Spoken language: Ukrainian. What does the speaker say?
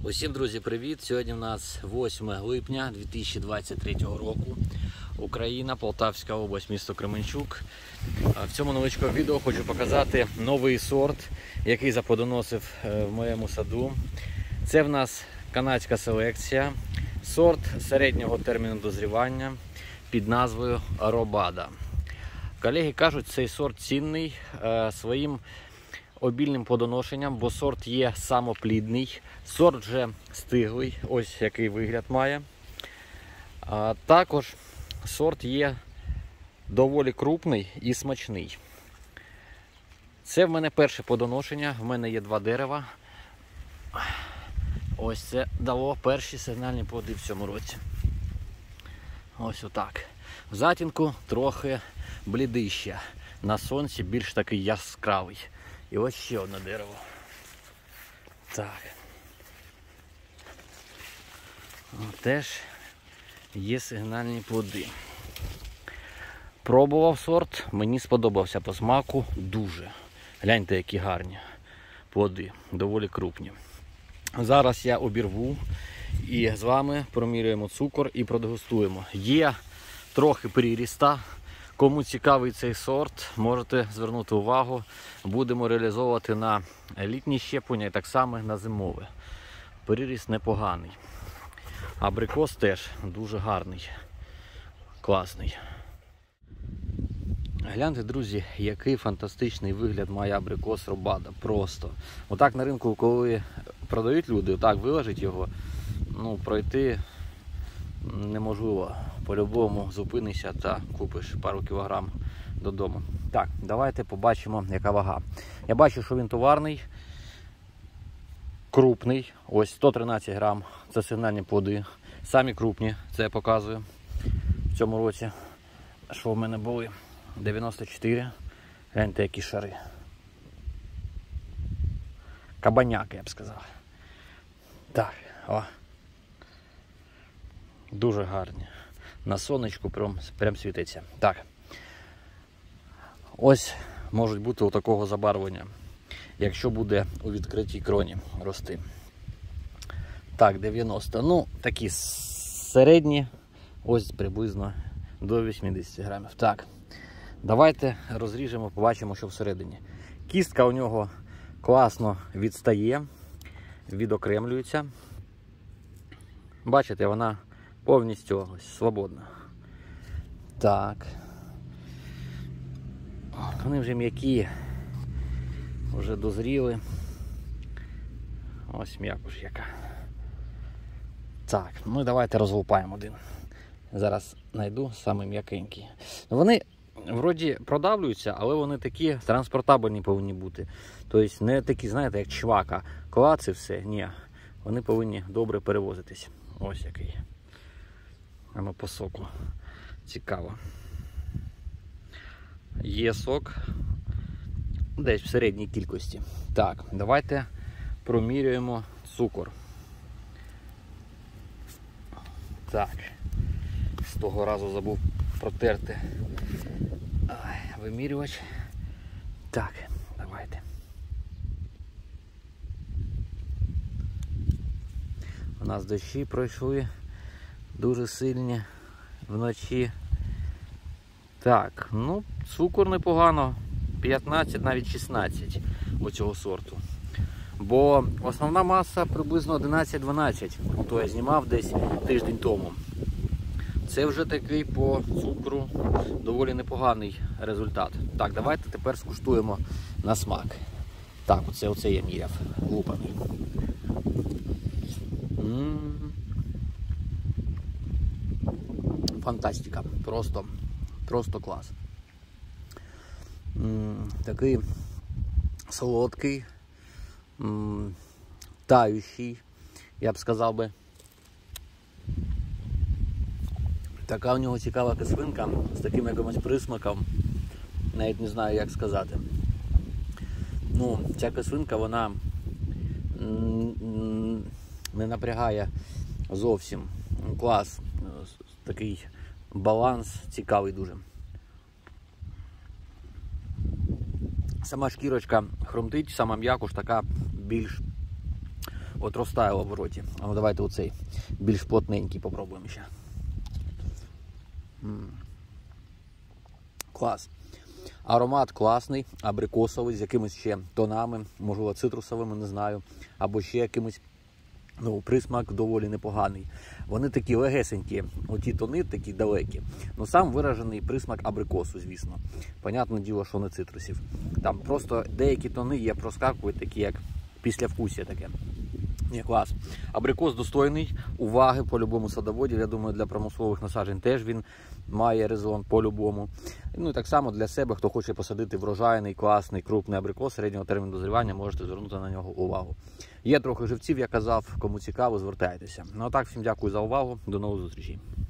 Усім, друзі, привіт! Сьогодні у нас 8 липня 2023 року. Україна, Полтавська область, місто Кременчук. В цьому невеличкому відео хочу показати новий сорт, який заплодоносив в моєму саду. Це в нас канадська селекція, сорт середнього терміну дозрівання під назвою Робада. Колеги кажуть, цей сорт цінний своїм обільним плодоношенням, бо сорт є самоплідний, сорт вже стиглий, ось який вигляд має. Також сорт є доволі крупний і смачний. Це в мене перше плодоношення, в мене є 2 дерева. Ось це дало перші сигнальні плоди в цьому році. Ось отак. В затінку трохи блідище, на сонці більш такий яскравий. І ось ще одне дерево. Так. Теж є сигнальні плоди. Пробував сорт, мені сподобався по смаку дуже. Гляньте, які гарні плоди, доволі крупні. Зараз я обірву і з вами промірюємо цукор і продегустуємо. Є трохи приріста. Кому цікавий цей сорт, можете звернути увагу. Будемо реалізовувати на літні щеплення і так само на зимове. Приріст непоганий. Абрикос теж дуже гарний, класний. Гляньте, друзі, який фантастичний вигляд має абрикос Робада. Просто. Отак на ринку, коли продають люди, отак вилажить його, пройти неможливо. По-любому зупинишся та купиш пару кілограм додому. Так, давайте побачимо, яка вага. Я бачу, що він товарний, крупний. Ось 113 грам. Це сигнальні плоди. Самі крупні, це я показую в цьому році. Що в мене були? 94. Гляньте, які шари. Кабаняки, я б сказав. Так, о. Дуже гарні. На сонечку прям світиться. Так. Ось можуть бути у такого забарвлення, якщо буде у відкритій кроні рости. Так, 90. Такі середні, ось приблизно до 80 грамів. Так, давайте розріжемо, побачимо, що всередині. Кістка у нього класно відстає, відокремлюється. Бачите, вона повністю ось свободна. Так. Вони вже м'які, вже дозріли. Ось м'якуш яка. Так, давайте розлупаємо один. Зараз знайду саме м'якенький. Вони вроді продавлюються, але вони такі транспортабельні повинні бути. Тобто не такі, знаєте, як чвака. Клац і все. Ні. Вони повинні добре перевозитись. Ось який. По соку. Цікаво. Є сок. Десь в середній кількості. Так, давайте промірюємо цукор. Так. З того разу забув протерти вимірювач. Так, давайте. У нас дощі пройшли. Дуже сильні вночі. Так, цукор непогано. 15, навіть 16 у цього сорту. Бо основна маса приблизно 11-12. Ото я знімав десь тиждень тому. Це вже такий по цукру доволі непоганий результат. Так, давайте тепер скуштуємо на смак. Так, оце я міряв. Лупами. Фантастика. Просто клас. Такий солодкий, тающий, я б сказав би. Така у нього цікава кислинка з таким якимось присмаком. Навіть не знаю, як сказати. Ця кислинка, вона не напрягає зовсім. Клас. Такий баланс цікавий дуже. Сама шкірочка хрумтить, сама м'якуш така більш от розтаяло в роті. А ну давайте оцей більш плотненький попробуємо ще. Клас. Аромат класний, абрикосовий, з якимись ще тонами, можливо цитрусовими, не знаю, або ще якимось, ну, присмак доволі непоганий. Вони такі легесенькі, оті тони такі далекі. Ну сам виражений присмак абрикосу, звісно. Понятне діло, що не цитрусів. Там просто деякі тони є, проскакують, такі як післявкусія таке. Ні, клас. Абрикос достойний уваги по-любому садоводів. Я думаю, для промислових насаджень теж він має резон по-любому. Ну і так само для себе, хто хоче посадити врожайний, класний, крупний абрикос середнього терміну дозрівання, можете звернути на нього увагу. Є трохи живців, я казав, кому цікаво, звертайтеся. Ну а так, всім дякую за увагу, до нових зустрічей.